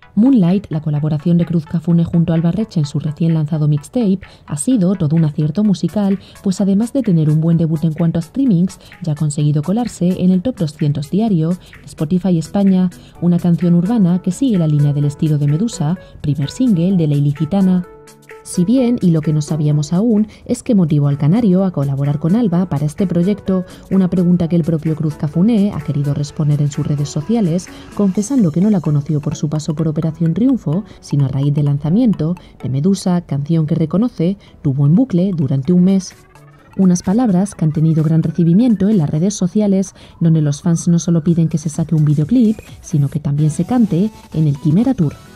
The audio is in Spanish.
Moonlight, la colaboración de Cruz Cafune junto a Alba Reche en su recién lanzado mixtape, ha sido todo un acierto musical, pues además de tener un buen debut en cuanto a streamings, ya ha conseguido colarse en el top 200 diario de Spotify España, una canción urbana que sigue la línea del estilo de Medusa, primer single de La Ilicitana. Si bien, y lo que no sabíamos aún, es que motivó al canario a colaborar con Alba para este proyecto, una pregunta que el propio Cruz Cafune ha querido responder en sus redes sociales, confesando que no la conoció por su paso por Operación Triunfo, sino a raíz del lanzamiento de Medusa, canción que reconoce, tuvo en bucle durante un mes. Unas palabras que han tenido gran recibimiento en las redes sociales, donde los fans no solo piden que se saque un videoclip, sino que también se cante en el Quimera Tour.